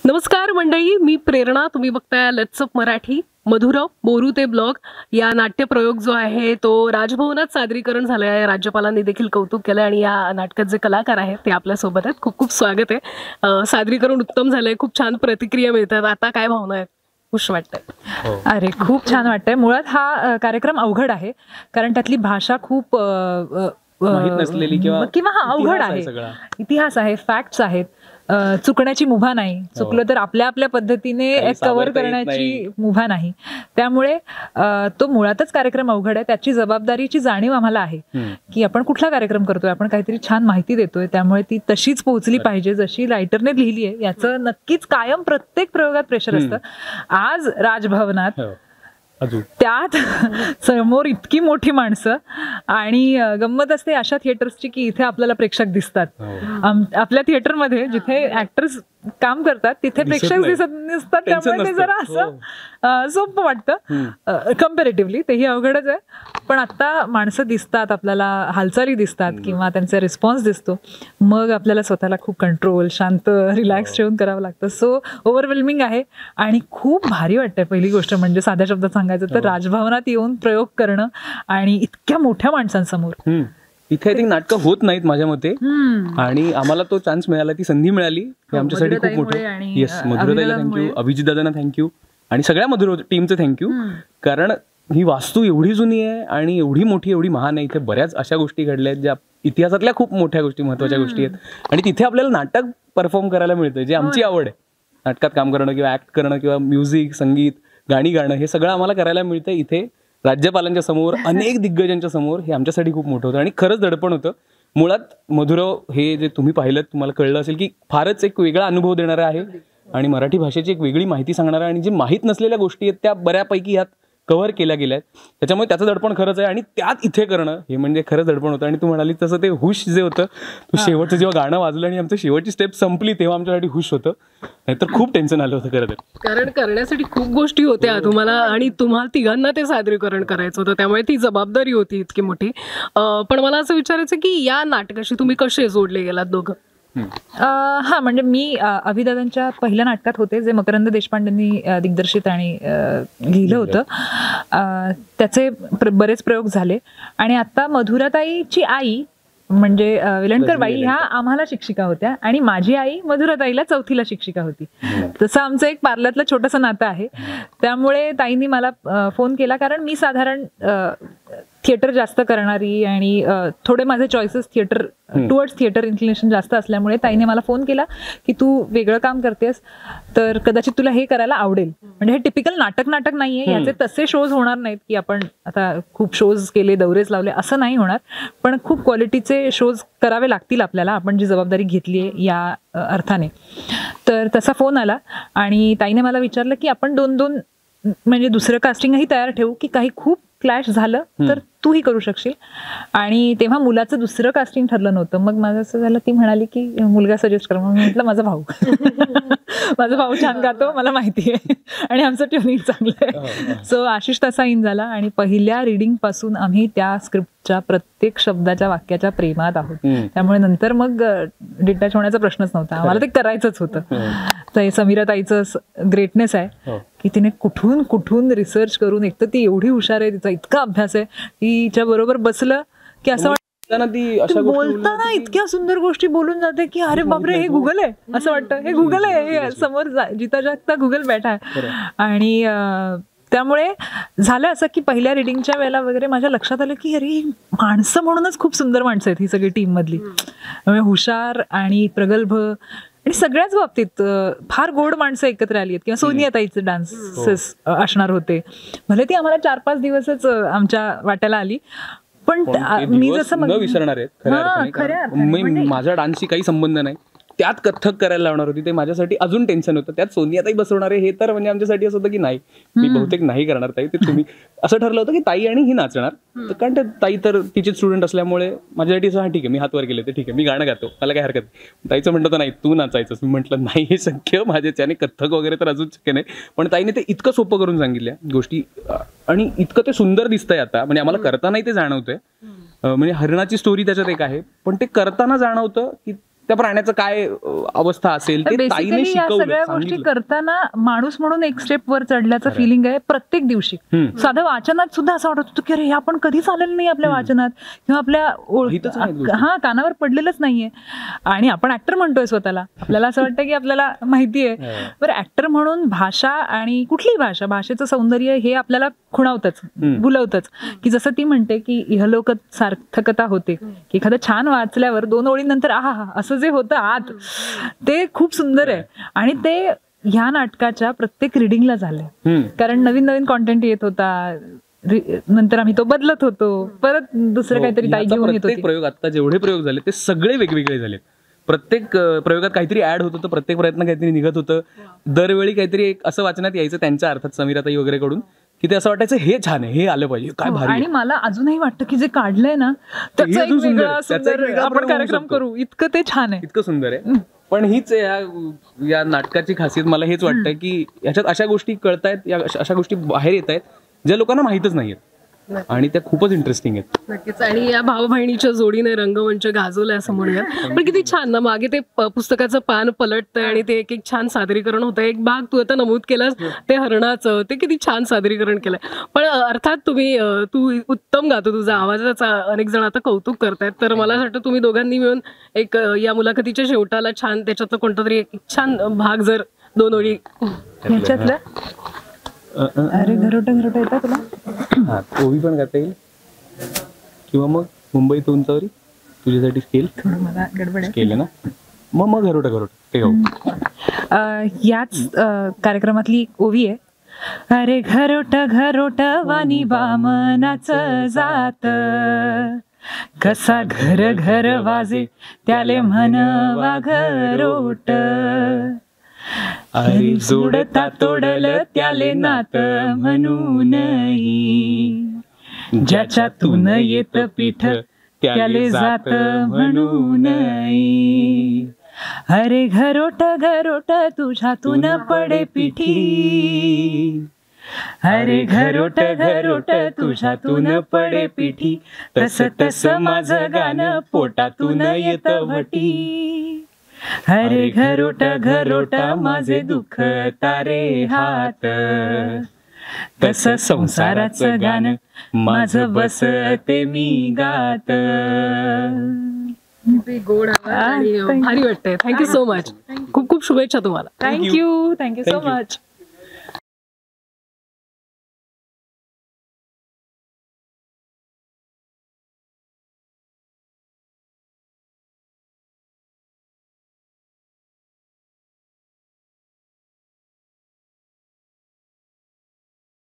नमस्कार मंडळी, मी प्रेरणा. तुम्ही बघताय लेट्स अप मराठी. मधुर बोरू ते ब्लॉग या नाट्यप्रयोग जो आहे तो राजभवनात सादरीकरण झालं आहे. राज्यपालांनी देखील कौतुक केलं आणि या नाटकात जे कलाकार आहेत ते आपल्यासोबत आहेत. खूप खूप स्वागत आहे. सादरीकरण उत्तम झालंय, खूप छान प्रतिक्रिया मिळतात. आता काय भावना आहेत? खुश वाटतंय? अरे खूप छान वाटतंय. मुळात हा कार्यक्रम अवघड आहे कारण त्यातली भाषा खूप नसलेली किंवा अवघड आहे. इतिहास आहे, फॅक्ट्स आहेत, चुकण्याची मुभा नाही. चुकलं तर आपल्या आपल्या पद्धतीने कव्हर करण्याची मुभा नाही. त्यामुळे तो मुळातच कार्यक्रम अवघड आहे. त्याची जबाबदारीची जाणीव आम्हाला आहे की आपण कुठला कार्यक्रम करतोय, आपण काहीतरी छान माहिती देतोय, त्यामुळे ती तशीच पोहोचली पाहिजे जशी रायटरने लिहिली आहे. याचं नक्कीच कायम प्रत्येक प्रयोगात प्रेशर असतं. आज राजभवनात त्यात समोर इतकी मोठी माणसं आणि गंमत असते अशा थिएटर्सची की इथे आपल्याला प्रेक्षक दिसतात. आपल्या थिएटरमध्ये जिथे ऍक्टर्स काम करतात तिथे प्रेक्षक दिसत नसतात. त्यामुळे ते जरा असं सोपं वाटतं कम्पॅरेटिव्हली. तेही अवघडच आहे. पण आता माणसं दिसतात, आपल्याला हालचाली दिसतात किंवा त्यांचा रिस्पॉन्स दिसतो. मग आपल्याला स्वतःला खूप कंट्रोल, शांत, रिलॅक्स ठेवून करावं लागतं. सो ओव्हरवेल्मिंग आहे आणि खूप भारी वाटतंय. पहिली गोष्ट म्हणजे साध्या शब्दात सांगायचं तर राजभवनात येऊन प्रयोग करणं आणि इतक्या मोठ्या माणसांसमोर. इथे आय थिंक नाटकं होत नाहीत माझ्या मते आणि आम्हाला तो चान्स मिळाला, ती संधी मिळाली, हे आमच्यासाठी खूप मोठं. येस, मधुरताईला थँक्यू, अभिजित दादांना थँक्यू आणि सगळ्या मधुर टीमचं थँक्यू. कारण ही वास्तू एवढी जुनी आहे आणि एवढी मोठी, एवढी महान आहे. इथे बऱ्याच अशा गोष्टी घडल्या आहेत ज्या इतिहासातल्या खूप मोठ्या गोष्टी, महत्वाच्या गोष्टी आहेत. आणि तिथे आपल्याला नाटक परफॉर्म करायला मिळतं, जे आमची आवड आहे. नाटकात काम करणं किंवा ऍक्ट करणं किंवा म्युझिक, संगीत, गाणी गाणं, हे सगळं आम्हाला करायला मिळतं इथे राज्यपालांच्या समोर, अनेक दिग्गजांच्या समोर. हे आमच्यासाठी खूप मोठं होतं आणि खरंच दडपण होतं. मुळात मधुरव हे जे तुम्ही पाहिलं, तुम्हाला कळलं असेल की फारच एक वेगळा अनुभव देणारा आहे आणि मराठी भाषेची एक वेगळी माहिती सांगणारा आणि जे माहीत नसलेल्या गोष्टी आहेत त्या बऱ्यापैकी यात कव्हर केल्या गेल्या आहेत. त्याच्यामुळे त्याचं दडपण खरंच आहे आणि त्यात इथे करणं हे म्हणजे खरंच दडपण होतं. आणि तू म्हणाली तसं ते हुश जे होतं, तू शेवटचं जेव्हा गाणं वाजलं आणि आमचं शेवटची स्टेप संपली तेव्हा आमच्यासाठी हुश होतं. नाहीतर खूप टेन्शन आलं होतं खरं तर. कारण करण्यासाठी खूप गोष्टी होत्या तुम्हाला आणि तुम्हाला तिघांना ते सादरीकरण करायचं होतं, त्यामुळे ती जबाबदारी होती इतकी मोठी. पण मला असं विचारायचं की या नाटकाशी तुम्ही कसे जोडले गेलात दोघं? हा, म्हणजे मी अभिदादांच्या पहिल्या नाटकात होते जे मकरंद देशपांडेंनी दिग्दर्शित आणि लिहिलं होतं. त्याचे बरेच प्रयोग झाले आणि आता मधुराताईची आई म्हणजे विलणकर बाई ह्या आम्हाला शिक्षिका होत्या आणि माझी आई मधुराताईला 4थीला शिक्षिका होती. तसं आमचं एक पार्ल्यातलं छोटंसं नातं आहे. त्यामुळे ताईंनी मला फोन केला कारण मी साधारण थिएटर जास्त करणारी आणि थोडे माझे choices theatre towards theatre inclination जास्त असल्यामुळे ताईने मला फोन केला की तू वेगळं काम करतेस तर कदाचित तुला हे करायला आवडेल. म्हणजे हे टिपिकल नाटक नाहीये, याचे तसे शोज होणार नाहीत की आपण आता खूप शोज केले, दौरेच लावले, असं नाही होणार. पण खूप क्वालिटीचे शोज करावे लागतील आपल्याला, आपण जी जबाबदारी घेतली आहे या अर्थाने. तर तसा फोन आला आणि ताईने मला विचारलं की आपण 2-2 म्हणजे दुसरं कास्टिंगही तयार ठेवू की काही खूप क्लॅश झालं तर तूही करू शकशील. आणि तेव्हा मुलाचं दुसरं कास्टिंग ठरलं नव्हतं. मग माझं असं झालं, ती म्हणाली की मुलगा सजेस्ट कर. मग म्हटलं माझा भाऊ माझा भाऊ छान गातो, मला माहिती आहे आणि आमचं ट्युनिंग चांगलं आहे. सो आशिष तसा इन झाला आणि पहिल्या रिडिंग पासून आम्ही त्या स्क्रिप्टच्या प्रत्येक शब्दाच्या, वाक्याच्या प्रेमात आहोत. त्यामुळे नंतर मग डिटॅच होण्याचा प्रश्नच नव्हता, आम्हाला ते करायचंच होतं. तर समीराताईचं ग्रेटनेस आहे की तिने कुठून कुठून रिसर्च करून, एक तर ती एवढी हुशार आहे, तिचा इतका अभ्यास आहे, तिच्या बरोबर बसलं की असं वाटतं, बोलताना इतक्या सुंदर गोष्टी बोलून जाते की अरे बापरे हे गुगल आहे, असं वाटतं हे गुगल आहे, हे समोर जिता जागता गुगल बैठा आहे. आणि त्यामुळे झालं असं की पहिल्या रिडिंगच्या वेळेला वगैरे माझ्या लक्षात आलं की अरे माणसं म्हणूनच खूप सुंदर माणसं आहेत ही सगळी टीम मधली. हुशार आणि प्रगल्भ आणि सगळ्याच बाबतीत फार गोड माणसं एकत्र आली आहेत. किंवा सोनियाताईचे डान्सेस असणार होते, भले ती आम्हाला 4-5 दिवसच आमच्या वाट्याला आली, पण मी जसं विसरणार आहे. माझ्या डान्सशी काही संबंध नाही, त्यात कथ्थक करायला लावणार होती, ते माझ्यासाठी अजून टेन्शन होतं. त्यात सोनियाताई बसवणार आहे हे तर म्हणजे आमच्यासाठी असं होतं की नाही, मी बहुतेक नाही करणार ताई, ते तुम्ही असं ठरलं होतं की ताई आणि ही नाचणार. कारण ताई तर तिचे स्टुडंट असल्यामुळे माझ्यासाठी असं, हा ठीक आहे मी हात वर केले, ते ठीक आहे मी गाणं गातो, मला काय हरकत नाही. ताईचं म्हणत होतं नाही तू नाचायचंस. मी म्हटलं नाही हे शक्य, माझ्याच्याने कथ्थक वगैरे तर अजून शक्य नाही. पण ताईने ते इतकं सोपं करून सांगितल्या गोष्टी आणि इतकं ते सुंदर दिसतंय आता. म्हणजे आम्हाला करतानाही ते जाणवतंय. म्हणजे हरणाची स्टोरी त्याच्यात एक आहे, पण ते करताना जाणवतं की त्या प्राण्याचं काय अवस्था असेल ते ताईने बेसिकली या सगळ्या गोष्टी करताना माणूस म्हणून एक स्टेप वर चढल्याचं फिलिंग आहे प्रत्येक दिवशी. साधं वाचनात सुद्धा असं वाटत होतं की अरे हे आपण कधीच आलेलं नाही आपल्या वाचनात किंवा आपल्या कानावर पडलेलंच नाहीये. आणि आपण ऍक्टर म्हणतोय स्वतःला, आपल्याला असं वाटतं की आपल्याला माहितीये. बरं, ऍक्टर म्हणून भाषा आणि कुठलीही भाषा, भाषेचं सौंदर्य हे आपल्याला खुणावतच, बुलवतच. की जसं ती म्हणते की इहलोक सार्थकता होते, की एखादं छान वाचल्यावर 2 ओळींनंतर आहा असं जे होतं आत, ते खूप सुंदर आहे. आणि ते ह्या नाटकाच्या प्रत्येक रिडिंगला झालंय, कारण नवीन नवीन कॉन्टेंट येत होता, नंतर आम्ही तो बदलत होतो, परत दुसरं काहीतरी ताई घेऊन येत होती. प्रयोग आता जेवढे प्रयोग झाले ते सगळे वेगवेगळे झाले. प्रत्येक प्रयोगात काहीतरी ऍड होत होतं, प्रत्येक प्रयत्न काहीतरी निघत होतं. दरवेळी काहीतरी एक असं वाचनात यायचं त्यांच्या अर्थात समीराताई वगैरे कडून, की ते असं वाटायचं हे छान आहे, हे आलं पाहिजे, काय भारी. आणि मला अजूनही वाटतं की जे काढलंय ना त्याचा एक वेगळा सुंदर आपण कार्यक्रम करू, इतकं ते छान आहे, इतकं सुंदर आहे. पण हीच या नाटकाची खासियत मला हेच वाटतं की याच्यात अशा गोष्टी कळतायत, अशा गोष्टी बाहेर येत आहेत ज्या लोकांना माहितच नाहीयेत आणि त्या खूपच इंटरेस्टिंग आहेत. नक्कीच. आणि या भाऊ बहिणीच्या जोडीने रंगमंच गाजवलाय असं म्हणूया. पण किती छान ना, मागे ते पुस्तकाचं पान पलटतंय आणि ते एक एक छान सादरीकरण होतं. एक भाग तू आता नमूद केलास ते हरणाचं, ते किती छान सादरीकरण केलंय. पण अर्थात तू उत्तम गातो, तुझा आवाजाचा अनेक जण आता कौतुक करतायत. तर मला असं वाटतं तुम्ही दोघांनी मिळून एक या मुलाखतीच्या शेवटाला छान त्याच्यातलं कोणता तरी एक छान भाग जर 2 ओळी ह्याच्यातलं. अरे घरोटा घरोटा येतात तुला? हा, ओवी पण गाता येईल, किंवा मग मुंबईत उंचावरी तुझ्यासाठी स्केल मला गडबड स्केल आहे ना, मग घरोटा घरोटा ते गाऊ. याच कार्यक्रमातली ओवी आहे. अरे घरोटा घरोटा वाणी बामनाचं जात, कसा घर घर वाजे त्याले म्हणवा घरोट, अरे जोडता तोडल त्याले नात म्हणून, ज्याच्यातून येत पीठ त्याले जात म्हणून. अरे घरोट घरोट तुझ्यातून पडे पिठी, अरे घरोट घरोट तुझ्यातून पडे पिठी, तस तस माझं गाणं पोटातून येत वटी. अरे घरोट घरोट माझे दुःख तारे हात, तस संसाराचं गाणं माझं बसते मी गात. गोड आणि भारी वाटतंय. Thank you so much. खूप खूप शुभेच्छा तुम्हाला. Thank you so much.